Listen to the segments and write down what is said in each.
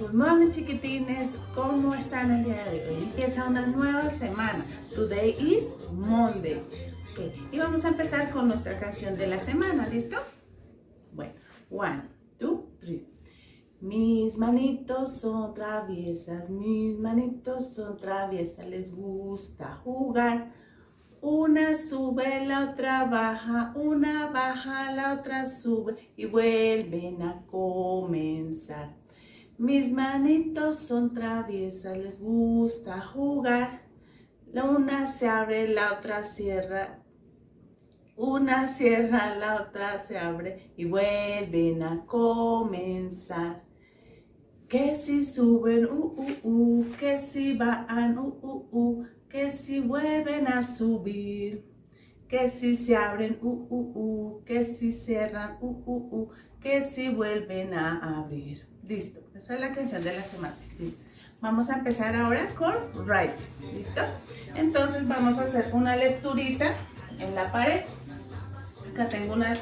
Good morning, chiquitines. ¿Cómo están el día de hoy? Empieza una nueva semana. Today is Monday. Okay. Y vamos a empezar con nuestra canción de la semana. ¿Listo? Bueno, 1, 2, 3. Mis manitos son traviesas, mis manitos son traviesas, les gusta jugar. Una sube, la otra baja, una baja, la otra sube y vuelven a comenzar. Mis manitos son traviesas, les gusta jugar. La una se abre, la otra cierra. Una cierra, la otra se abre y vuelven a comenzar. Que si suben, que si van, que si vuelven a subir. Que si se abren, que si cierran, que si vuelven a abrir. Listo, esa es la canción de la semana. Vamos a empezar ahora con Write. ¿Listo? Entonces vamos a hacer una lecturita en la pared. Acá tengo unas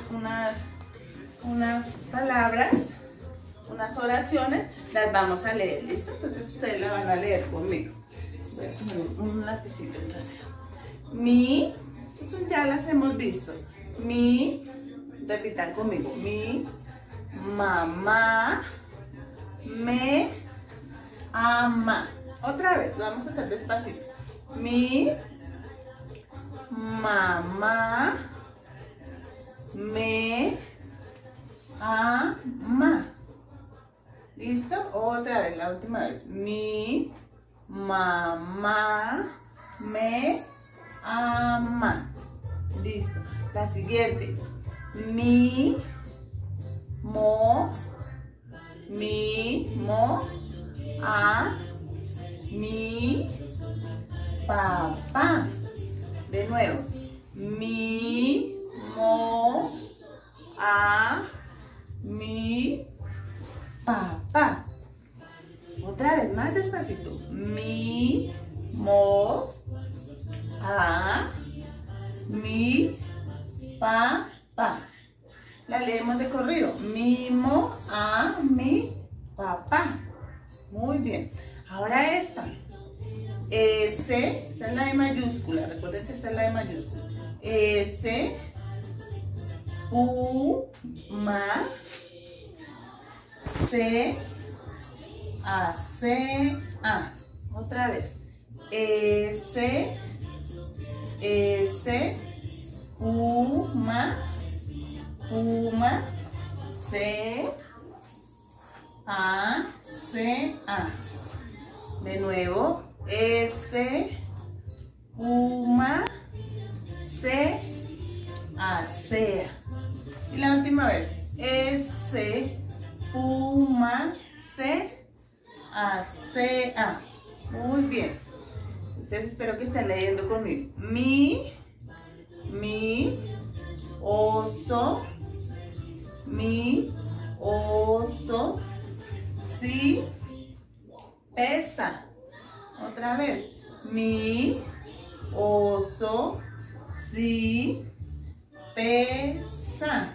palabras, unas oraciones, las vamos a leer. ¿Listo? Entonces ustedes la van a leer conmigo. Voy a poner un lapicito entonces. Mi, eso ya las hemos visto. Mi, repitan conmigo. Mi mamá me ama. Otra vez, lo vamos a hacer despacito. Mi mamá me ama. ¿Listo? Otra vez, la última vez. Mi mamá me ama. Listo. La siguiente. Mi papá. De nuevo. Mi papá. Otra vez, más despacito. Mi papá. La leemos de corrido. Mi papá. Muy bien. Ahora esta. Esta es la de mayúscula. Recuerden que esta es la de mayúscula. A. Otra vez. A. De nuevo. Asea. Y la última vez. Asea. Muy bien. Entonces espero que estén leyendo conmigo. Mi oso sí pesa. Otra vez. Mi oso sí pesa.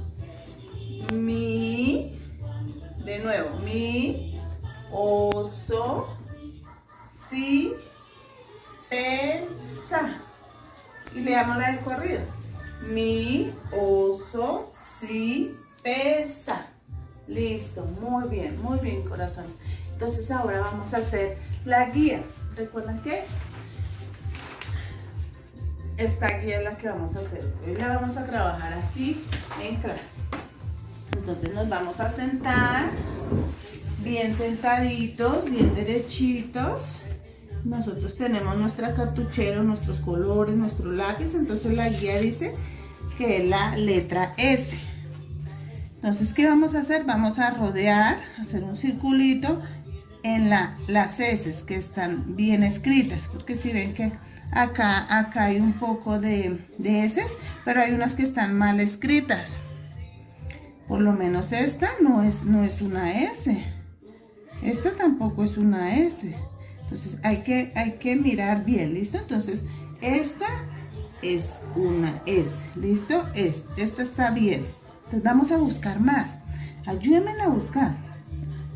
De nuevo. Mi oso sí pesa. Y leamos la de corrido. Mi oso sí pesa. Listo, muy bien, corazón. Entonces ahora vamos a hacer la guía. Recuerden que esta guía es la que vamos a hacer. Hoy la vamos a trabajar aquí en clase. Entonces nos vamos a sentar bien sentaditos, bien derechitos. Nosotros tenemos nuestra cartuchera, nuestros colores, nuestro lápiz. Entonces la guía dice que es la letra S. Entonces, ¿qué vamos a hacer? Vamos a rodear, hacer un circulito en las S que están bien escritas. Porque si ven que acá hay un poco de S, pero hay unas que están mal escritas. Por lo menos esta no es una S. Esta tampoco es una S. Entonces hay que mirar bien, ¿listo? Entonces esta es una S, ¿listo? Esta está bien. Entonces vamos a buscar más. Ayúdenme a buscar.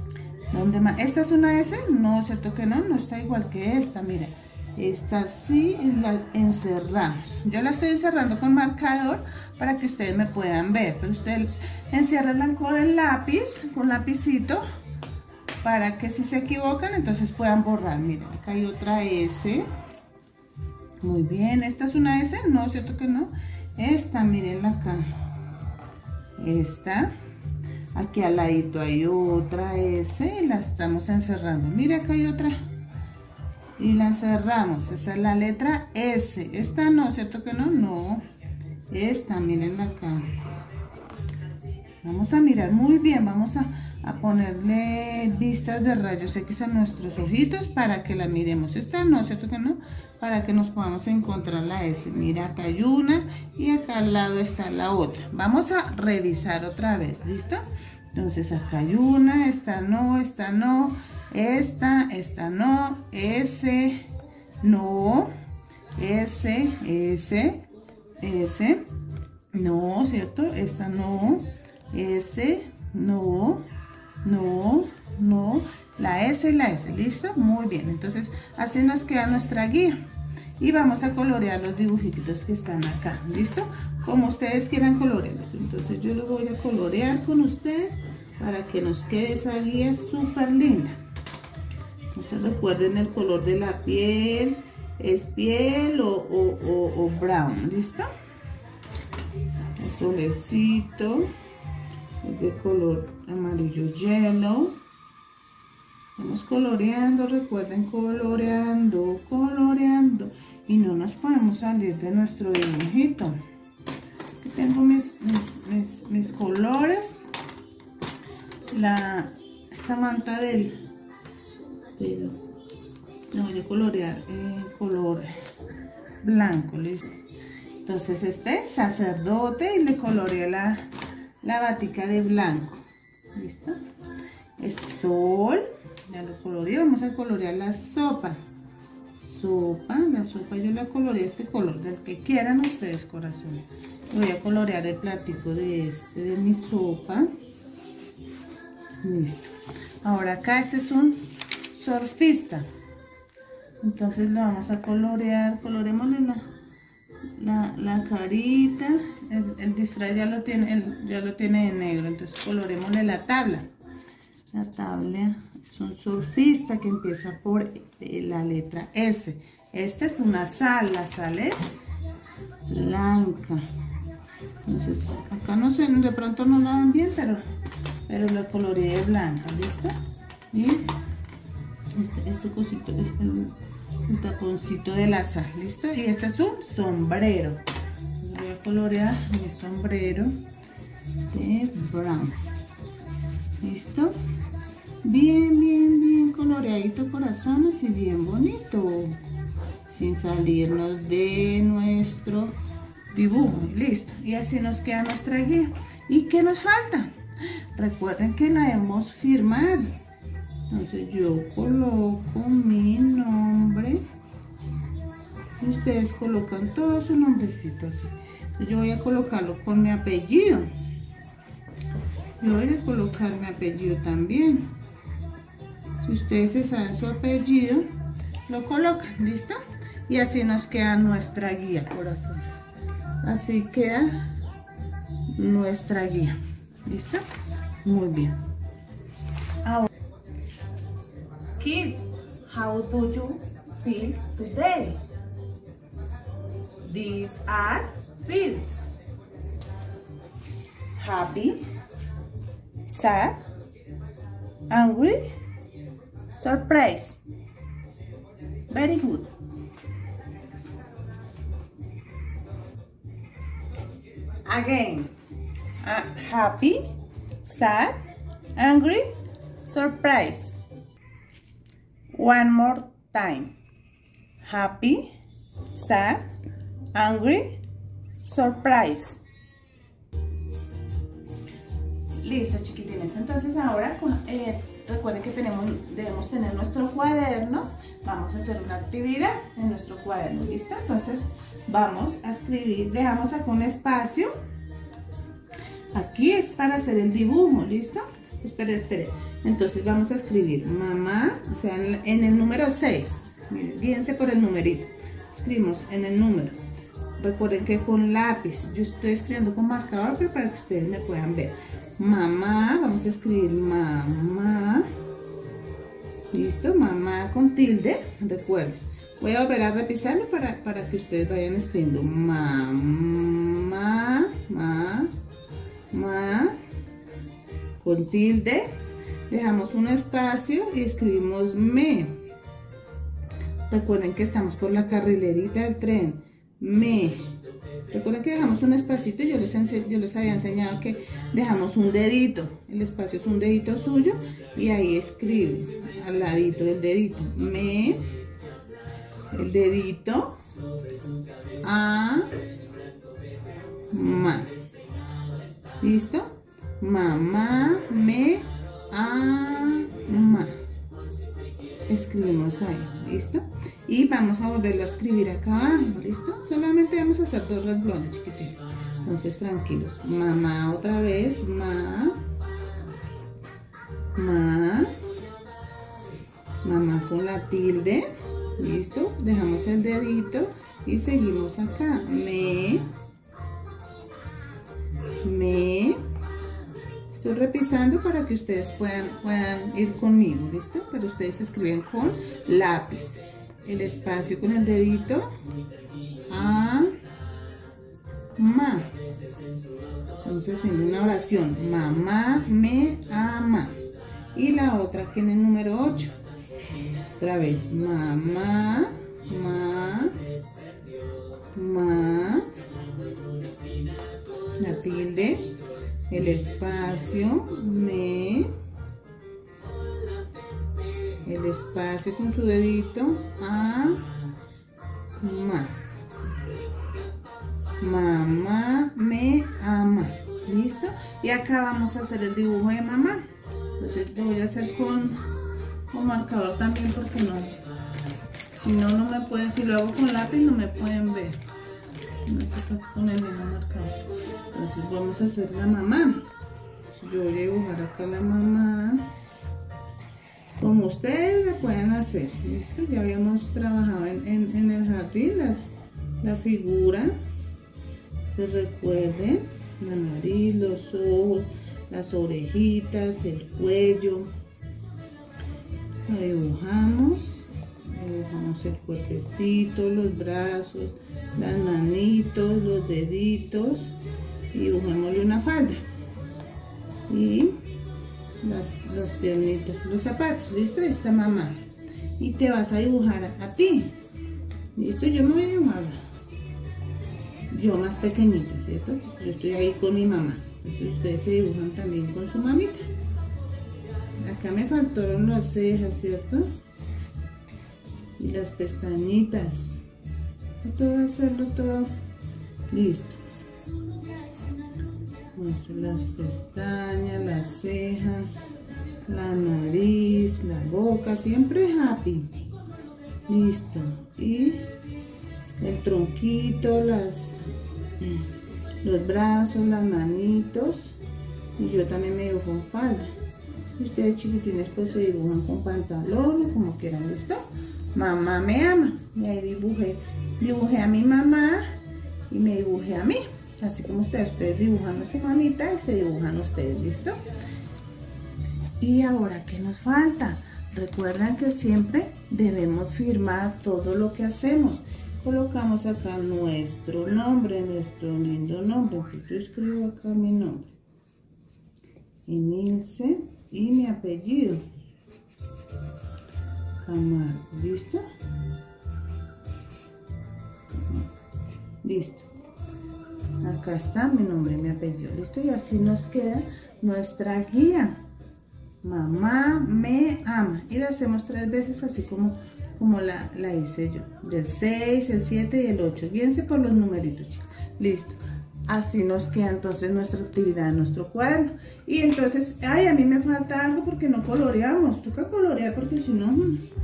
¿Dónde más? ¿Esta es una S? No, ¿cierto que no? No está igual que esta, mira. Esta sí la encerramos. Yo la estoy encerrando con marcador para que ustedes me puedan ver. Pero ustedes enciérrenla con el lápiz, con lapicito, para que si se equivocan, entonces puedan borrar. Miren, acá hay otra S. Muy bien, ¿esta es una S? No, ¿cierto que no? Esta, mirenla acá. Esta. Aquí al ladito hay otra S y la estamos encerrando. Mire, acá hay otra. Y la cerramos. Esa es la letra S. Esta no, ¿cierto que no? No. Esta, mirenla acá. Vamos a mirar muy bien. Vamos a ponerle vistas de rayos X a nuestros ojitos para que la miremos. Esta no, ¿cierto que no? Para que nos podamos encontrar la S. Mira, acá hay una y acá al lado está la otra. Vamos a revisar otra vez, ¿listo? Entonces acá hay una, esta no, esta no, esta no, S, no, S, no, ¿cierto? Esta no, S, no, la S y la S, ¿listo? Muy bien, entonces así nos queda nuestra guía. Y vamos a colorear los dibujitos que están acá, ¿listo? Como ustedes quieran colorearlos. Entonces yo lo voy a colorear con ustedes para que nos quede esa guía súper linda. Entonces recuerden el color de la piel, es piel o brown, ¿listo? El solecito es de color amarillo yellow. Vamos coloreando, recuerden coloreando, coloreando. Y no nos podemos salir de nuestro dibujito. Aquí tengo mis colores. Esta manta no voy a colorear color blanco, ¿listo? Entonces este sacerdote y le coloreé la batica de blanco, ¿listo? Este sol, ya lo coloreé. Vamos a colorear la sopa. La sopa yo la coloreé este color, del que quieran ustedes, corazón. Voy a colorear el platico de mi sopa. Listo. Ahora acá este es un surfista. Entonces lo vamos a colorear. Colorémosle la carita. El disfraz ya lo tiene en negro. Entonces colorémosle la tabla. La tabla es un surfista que empieza por la letra S. Esta es una sal. La sal es blanca. Entonces acá no sé, de pronto no la ven bien, pero la coloreé blanca, ¿listo? Y este cosito es el taponcito de la sal, ¿listo? Y este es un sombrero. Voy a colorear mi sombrero de brown, ¿listo? Bien coloreadito, corazones, y bien bonito, sin salirnos de nuestro dibujo. Listo, y así nos queda nuestra guía. ¿Y qué nos falta? Recuerden que la debemos firmar. Entonces yo coloco mi nombre y ustedes colocan todo su nombrecito aquí. Entonces yo voy a colocarlo con mi apellido. Yo voy a colocar mi apellido también. Si ustedes se saben su apellido, lo colocan, ¿listo? Y así nos queda nuestra guía, corazones. Así queda nuestra guía, ¿listo? Muy bien. Ahora, kids, how do you feel today? These are feels: happy, sad, angry, surprise. Very good. Again, happy, sad, angry, surprise. One more time. Happy, sad, angry, surprise. Listo, chiquitines. Entonces ahora recuerden que debemos tener nuestro cuaderno. Vamos a hacer una actividad en nuestro cuaderno, ¿listo? Entonces vamos a escribir, dejamos acá un espacio. Aquí es para hacer el dibujo, ¿listo? Espere. Entonces vamos a escribir mamá, o sea, en el número 6. Miren, guíense por el numerito. Escribimos en el número. Recuerden que con lápiz, yo estoy escribiendo con marcador, pero para que ustedes me puedan ver. Mamá, vamos a escribir mamá. Listo, mamá con tilde, recuerden. Voy a volver a repisarlo para que ustedes vayan escribiendo mamá, con tilde. Dejamos un espacio y escribimos me. Recuerden que estamos por la carrilerita del tren. Me. Recuerden que dejamos un espacito. Yo les había enseñado que dejamos un dedito. El espacio es un dedito suyo y ahí escribe al ladito del dedito. Me. El dedito. A. Ma. ¿Listo? Mamá, me, ama. Escribimos ahí, ¿listo? Y vamos a volverlo a escribir acá abajo, ¿listo? Solamente vamos a hacer 2 renglones chiquititos. Entonces, tranquilos. Mamá otra vez, mamá con la tilde, ¿listo? Dejamos el dedito y seguimos acá. Me. Estoy repisando para que ustedes puedan ir conmigo, ¿listo? Pero ustedes escriben con lápiz. El espacio con el dedito. Ma. Entonces en una oración. Mamá me ama. Y la otra que en el número 8. Otra vez. Mamá. La tilde. El espacio, me, el espacio con su dedito, ma. Mamá me ama. ¿Listo? Y acá vamos a hacer el dibujo de mamá. Entonces lo voy a hacer con marcador también porque no. Si no me pueden, si lo hago con lápiz no me pueden ver. No hay que ponerle el marcador. Entonces vamos a hacer la mamá. Yo voy a dibujar acá la mamá como ustedes la pueden hacer. ¿Listo? Ya habíamos trabajado en el jardín la figura. Se recuerden la nariz, los ojos, las orejitas, el cuello. Lo dibujamos el cuerpecito, los brazos, las manitos, los deditos. Y dibujémosle una falda y las piernitas, los zapatos. ¿Listo? Ahí está mamá. Y te vas a dibujar a ti. ¿Listo? Yo me voy a dibujar yo más pequeñita, ¿cierto? Yo estoy ahí con mi mamá. Entonces ustedes se dibujan también con su mamita. Acá me faltaron las cejas, ¿cierto? Y las pestañitas. Esto va a hacerlo todo listo. Las pestañas, las cejas, la nariz, la boca, siempre happy. Listo. Y el tronquito, los brazos, las manitos. Y yo también me dibujo en falda. Y ustedes chiquitines pues se dibujan con pantalón o como quieran. ¿Listo? Mamá me ama. Y ahí dibujé a mi mamá y me dibujé a mí. Así como ustedes dibujan a su mamita y se dibujan ustedes, ¿listo? Y ahora, ¿qué nos falta? Recuerden que siempre debemos firmar todo lo que hacemos. Colocamos acá nuestro nombre, nuestro lindo nombre. Entonces yo escribo acá mi nombre. Emilce y mi apellido. Camargo, ¿listo? Listo. Acá está mi nombre y mi apellido. ¿Listo? Y así nos queda nuestra guía. Mamá me ama. Y la hacemos 3 veces así como la hice yo. Del 6, el 7 y el 8. Guíense por los numeritos, chicos. Listo. Así nos queda entonces nuestra actividad en nuestro cuaderno. Y entonces, ay, a mí me falta algo porque no coloreamos. Toca colorear porque si no,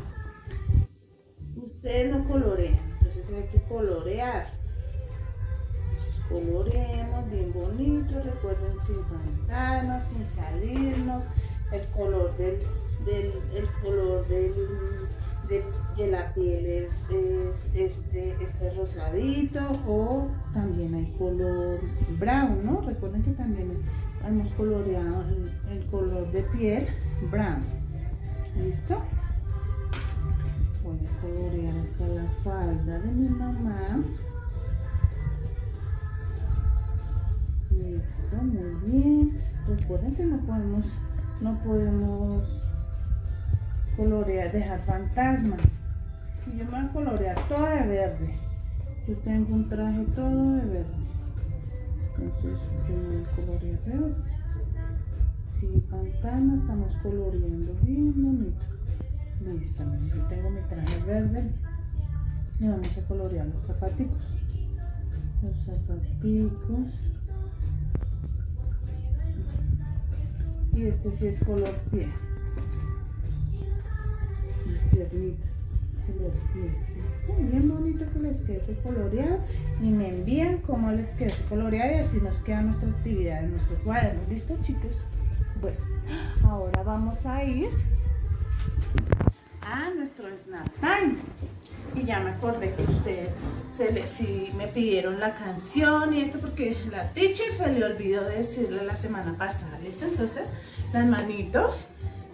ustedes no colorean. Entonces hay que colorear. Coloreemos bien bonito, recuerden sin fantasmas, sin salirnos, el color el color de la piel es este rosadito, o también hay color brown, ¿no? Recuerden que también hemos coloreado el color de piel brown. ¿Listo? Voy a colorear acá la falda de mi mamá. Listo, muy bien. Recuerden que no podemos colorear, dejar fantasmas. Y yo me voy a colorear toda de verde. Yo tengo un traje todo de verde. Entonces yo me voy a colorear de verde. Sin fantasmas, estamos coloreando bien bonito. Listo, yo tengo mi traje verde. Y vamos a colorear los zapaticos. Los zapaticos. Y este sí es color piel. Las piernitas, color piel. ¿Listo? Bien bonito que les quede ese coloreado. Y me envían cómo les queda ese coloreado, y así nos queda nuestra actividad en nuestro cuaderno. ¿Listo, chicos? Bueno, ahora vamos a ir a nuestro Snap Time. Y ya me acordé que ustedes sí me pidieron la canción y esto, porque la teacher se le olvidó decirle la semana pasada. ¿Listo? Entonces, las manitos.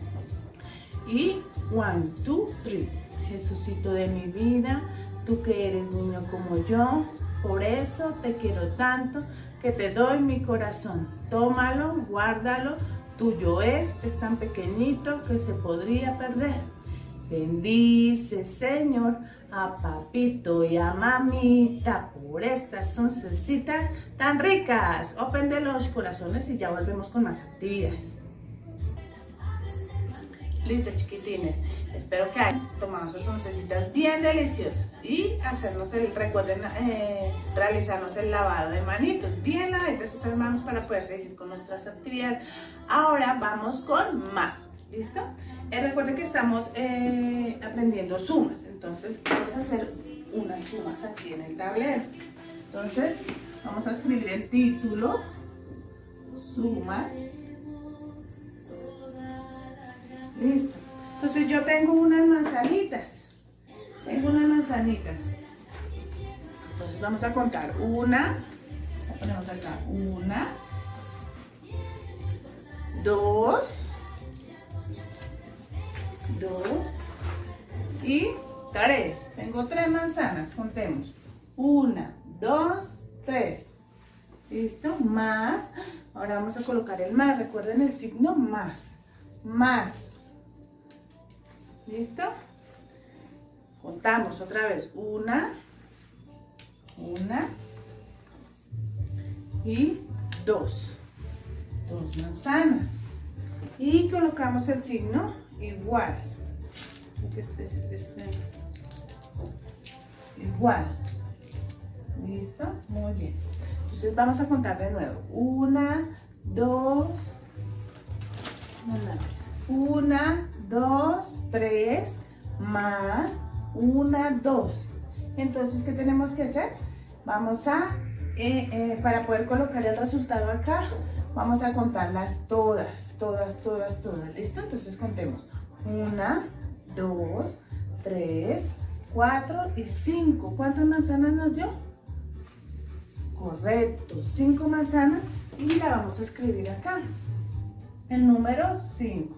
Y 1, 2, 3. Jesucito de mi vida, tú que eres niño como yo, por eso te quiero tanto, que te doy mi corazón. Tómalo, guárdalo, tuyo es tan pequeñito que se podría perder. Bendice, Señor, a papito y a mamita por estas oncecitas tan ricas. Open de los corazones y ya volvemos con más actividades. Listo, chiquitines. Espero que hayan tomado esas oncecitas bien deliciosas y recuerden realizarnos el lavado de manitos. Bien lavaditas esas manos para poder seguir con nuestras actividades. Ahora vamos con Ma. ¿Listo? Recuerden que estamos aprendiendo sumas, entonces vamos a hacer unas sumas aquí en el tablero. Entonces vamos a escribir el título, sumas. Listo. Entonces yo tengo unas manzanitas. Entonces vamos a contar una. La ponemos acá. 1, 2 y 3. Tengo 3 manzanas, contemos. 1, 2, 3. ¿Listo? Más. Ahora vamos a colocar el más. Recuerden el signo más. Más. ¿Listo? Contamos otra vez. 1 y 2. 2 manzanas. Y colocamos el signo igual. Igual. ¿Listo? Muy bien. Entonces vamos a contar de nuevo. 1, 2. 1, 2, 3 más 1, 2. Entonces, ¿qué tenemos que hacer? Vamos a, para poder colocar el resultado acá, vamos a contarlas todas. ¿Listo? Entonces contemos. 1, 2, 3, 4 y 5. ¿Cuántas manzanas nos dio? Correcto, 5 manzanas, y la vamos a escribir acá. El número 5.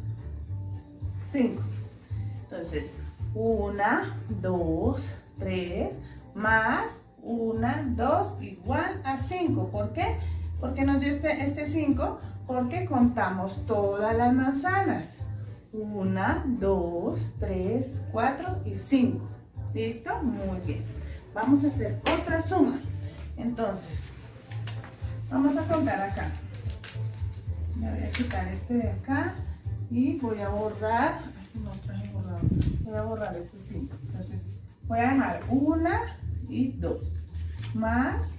5. Entonces, 1, 2, 3 más 1, 2 igual a 5. ¿Por qué? Porque nos dio este 5, porque contamos todas las manzanas. 1, 2, 3, 4 y 5. ¿Listo? Muy bien. Vamos a hacer otra suma. Entonces, vamos a contar acá. Me voy a quitar este de acá y voy a borrar. No traje borrador. Voy a borrar este 5. Entonces, voy a dejar 1 y 2 más.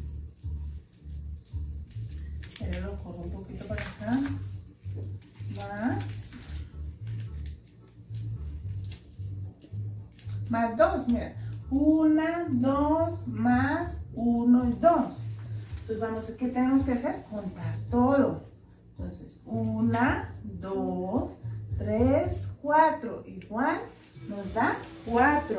Lo corro un poquito para acá. Más 2, mira. 1, 2 más 1 y 2. Entonces, ¿qué tenemos que hacer? Contar todo. Entonces, 1, 2, 3, 4. Igual nos da 4.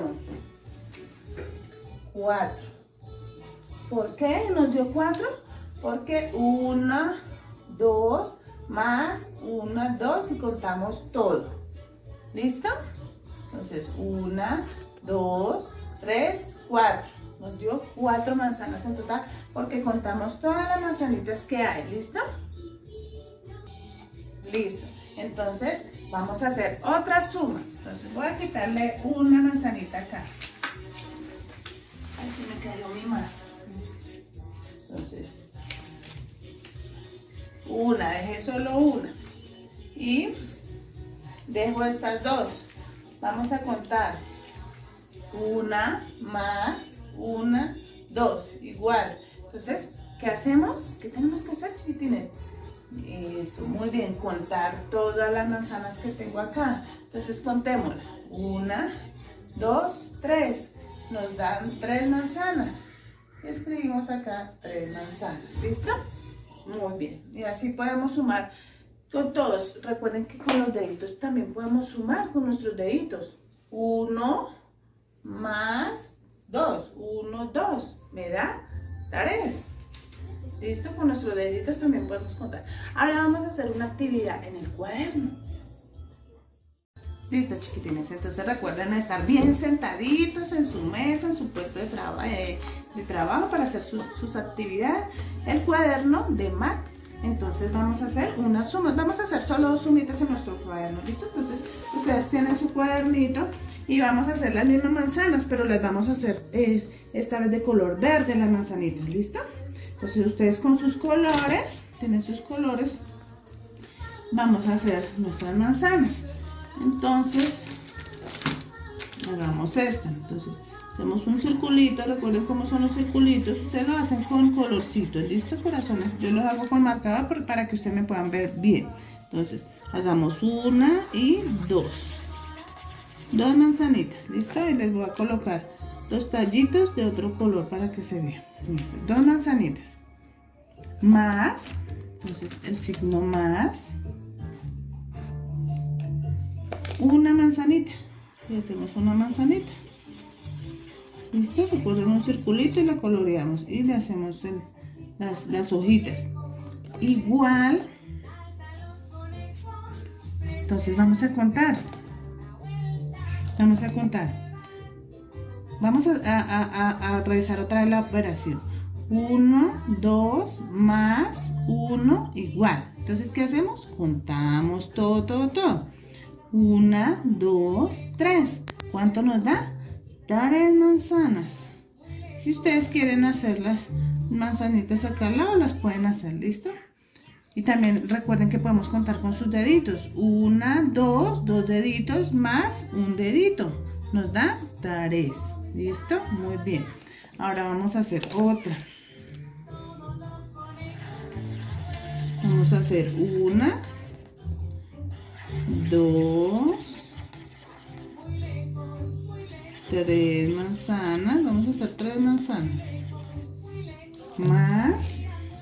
4. ¿Por qué nos dio 4? Porque 1, 2, más 1, 2 y contamos todo. ¿Listo? Entonces 1, 2, 3, 4. Nos dio 4 manzanas en total porque contamos todas las manzanitas que hay. ¿Listo? Listo. Entonces vamos a hacer otra suma. Entonces voy a quitarle una manzanita acá. Ay, se me cayó mi más. Entonces, una, dejé solo una. Y dejo estas dos. Vamos a contar. Una más, una, dos. Igual. Entonces, ¿qué hacemos? ¿Qué tenemos que hacer, chiquitines? Eso, muy bien. Contar todas las manzanas que tengo acá. Entonces, contémoslas. 1, 2, 3. Nos dan 3 manzanas. Escribimos acá 3 manzanas. ¿Listo? Muy bien. Y así podemos sumar con todos. Recuerden que con los deditos también podemos sumar con nuestros deditos. 1 más 2. 1, 2. Me da 3. ¿Listo? Con nuestros deditos también podemos contar. Ahora vamos a hacer una actividad en el cuaderno. Listo, chiquitines. Entonces recuerden estar bien sentaditos en su mesa, en su puesto de trabajo para hacer sus actividades. El cuaderno de math. Entonces vamos a hacer unas sumas. Vamos a hacer solo 2 sumitas en nuestro cuaderno. ¿Listo? Entonces ustedes tienen su cuadernito y vamos a hacer las mismas manzanas, pero las vamos a hacer esta vez de color verde las manzanitas. ¿Listo? Entonces ustedes con sus colores, tienen sus colores, vamos a hacer nuestras manzanas. Entonces, hagamos esta. Entonces, hacemos un circulito. Recuerden cómo son los circulitos. Ustedes lo hacen con colorcitos. ¿Listo, corazones? Yo los hago con marcador para que ustedes me puedan ver bien. Entonces, hagamos 1 y 2. 2 manzanitas. ¿Listo? Y les voy a colocar 2 tallitos de otro color para que se vean. 2 manzanitas. Más. Entonces, el signo más. Una manzanita. Y hacemos una manzanita. ¿Listo? Recuerden un circulito y la coloreamos. Y le hacemos las hojitas. Igual. Entonces vamos a contar. Vamos a contar. Vamos a realizar otra vez la operación. 1, 2, más 1, igual. Entonces, ¿qué hacemos? Contamos todo. 1, 2, 3. ¿Cuánto nos da? 3 manzanas. Si ustedes quieren hacer las manzanitas acá al lado, las pueden hacer, ¿listo? Y también recuerden que podemos contar con sus deditos. 1, 2, 2 deditos más un dedito. Nos da 3. ¿Listo? Muy bien. Ahora vamos a hacer otra. Vamos a hacer 1, 2, 3 manzanas. Vamos a hacer 3 manzanas. Más.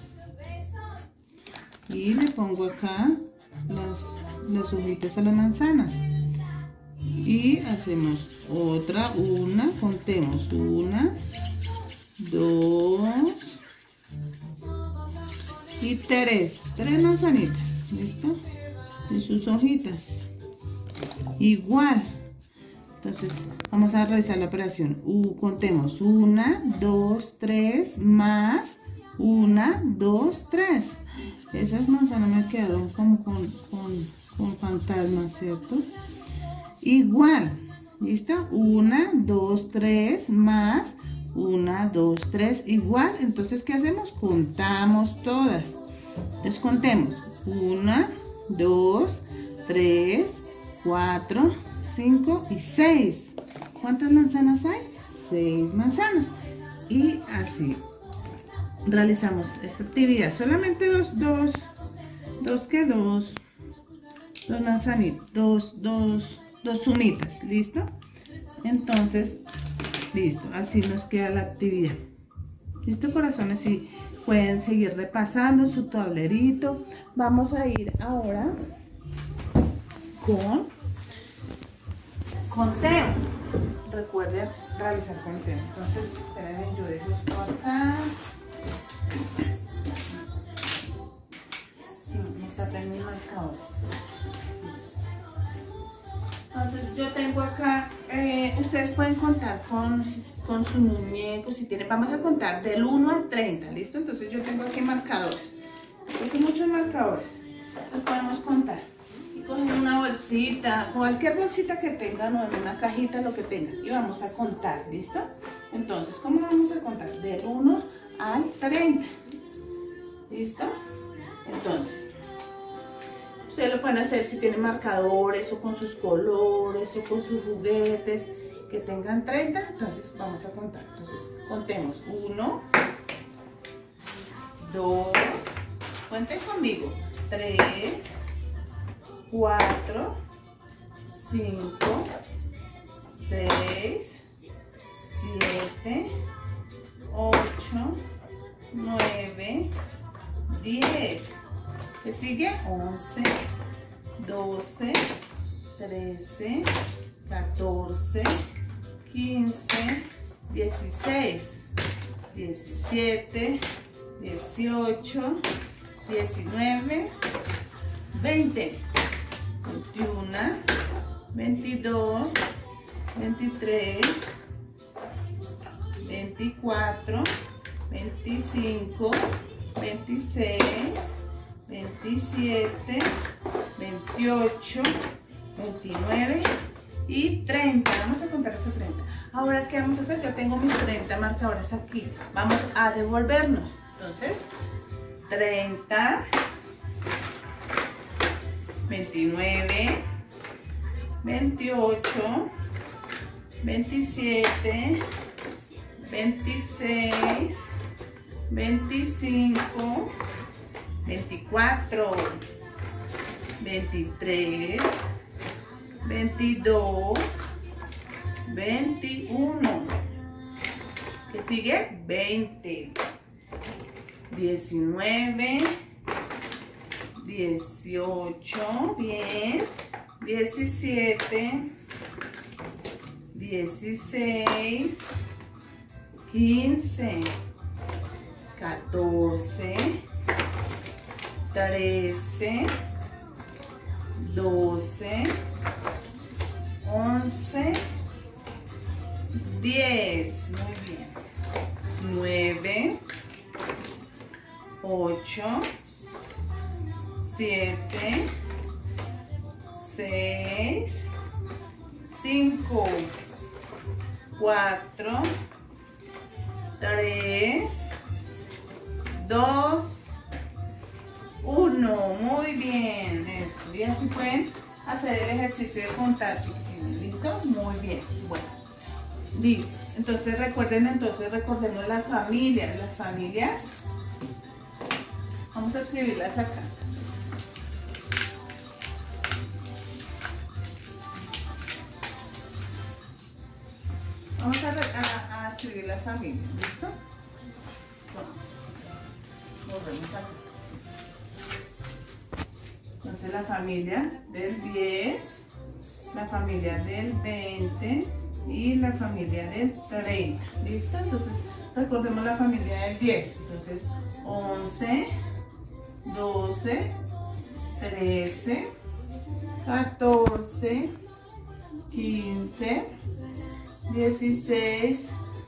Y le pongo acá las hojitas a las manzanas. Y hacemos otra, contemos 1, 2 y 3 manzanitas. ¿Listo? Y sus hojitas. Igual. Entonces vamos a realizar la operación. Contemos 1, 2, 3 más 1, 2, 3. Esas manzanas me quedaron como con fantasmas, ¿cierto? Igual. ¿Listo? 1, 2, 3 más 1, 2, 3. Igual. Entonces, ¿qué hacemos? Contamos todas. Entonces, contemos. 1, 2, 3, 4, 5 y 6. ¿Cuántas manzanas hay? 6 manzanas. Y así realizamos esta actividad. Solamente dos manzanitas, dos sumitas. ¿Listo? Entonces, listo. Así nos queda la actividad. ¿Listo, corazones? Y pueden seguir repasando su tablerito. Vamos a ir ahora con conteo. Recuerden realizar conteo. Entonces, esperen, yo dejo esto acá. No está en mi marcador. Entonces, yo tengo acá, ustedes pueden contar con su muñeco, si tienen, vamos a contar del 1 al 30, ¿listo? Entonces, yo tengo aquí marcadores. Tengo muchos marcadores. Los podemos contar. Cogen una bolsita, cualquier bolsita que tengan o en una cajita, lo que tengan, y vamos a contar, ¿listo? Entonces, ¿cómo vamos a contar? Del 1 al 30, ¿listo? Entonces, ustedes lo pueden hacer si tienen marcadores o con sus colores o con sus juguetes que tengan 30, entonces vamos a contar. Entonces, contemos 1, 2, cuenten conmigo, 3, 4, 5, 6, 7, 8, 9, 10. ¿Qué sigue? 11, 12, 13, 14, 15, 16, 17, 18, 19, 20. 21, 22, 23, 24, 25, 26, 27, 28, 29 y 30. Vamos a contar hasta 30. Ahora, ¿qué vamos a hacer? Yo tengo mis 30 marcadores aquí. Vamos a devolvernos. Entonces, 30, 29, 28, 27, 26, 25, 24, 23, 22, 21. ¿Qué sigue? 20, 19, 18, bien, 17, 16, 15, 14, 13, 12, 11, 10, muy bien, 9, 8, 7, 6, 5, 4, 3, 2, 1. Muy bien, eso. Y así pueden hacer el ejercicio de contar, chiquitines. ¿Listo? Muy bien. Bueno, listo. Entonces recordemos las familias. Las familias, vamos a escribirlas acá. Vamos a escribir las familias, ¿listo? Volvemos acá. Entonces la familia del 10, la familia del 20 y la familia del 30, ¿listo? Entonces recordemos la familia del 10, entonces 11, 12, 13, 14, 15, 16,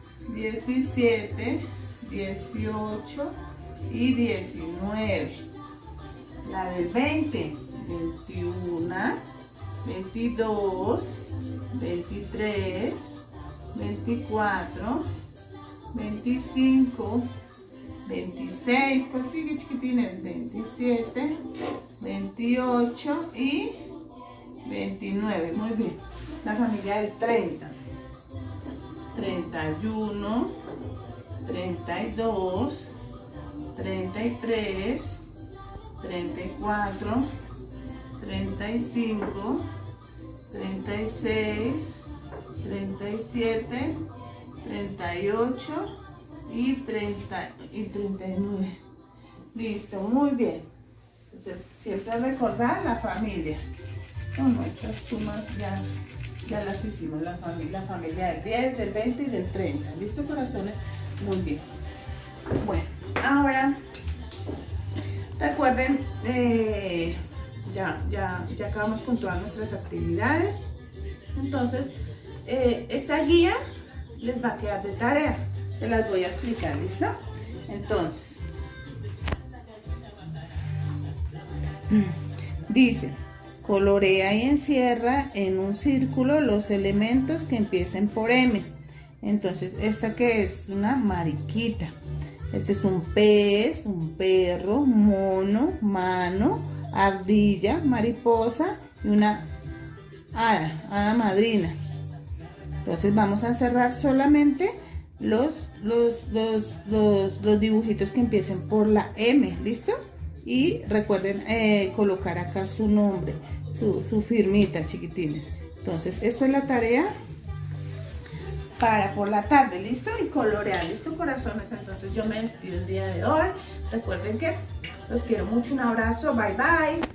17, 18 y 19. La del 20, 21, 22, 23, 24, 25, 26, ¿cuál sigue, chiquitines? 27, 28 y 29, muy bien. La familia del 30, 31, 32, 33, 34, 35, 36, 37, 38 y 39. Listo, muy bien. Entonces, siempre recordar la familia. con nuestras sumas ya las hicimos, la familia del 10, del 20 y del 30. ¿Listo, corazones? Muy bien. Bueno, ahora recuerden, ya acabamos con todas nuestras actividades. Entonces, esta guía les va a quedar de tarea. Se las voy a explicar, ¿listo? Entonces, dice, colorea y encierra en un círculo los elementos que empiecen por M. Entonces, ¿esta qué es? Una mariquita. Este es un pez, un perro, mono, mano, ardilla, mariposa y una hada madrina. Entonces vamos a cerrar solamente los dibujitos que empiecen por la M, ¿listo? Y recuerden colocar acá su nombre, su firmita, chiquitines. Entonces esta es la tarea para por la tarde, ¿listo? Y colorear, ¿listo, corazones? Entonces yo me despido el día de hoy. Recuerden que los quiero mucho, un abrazo, bye bye.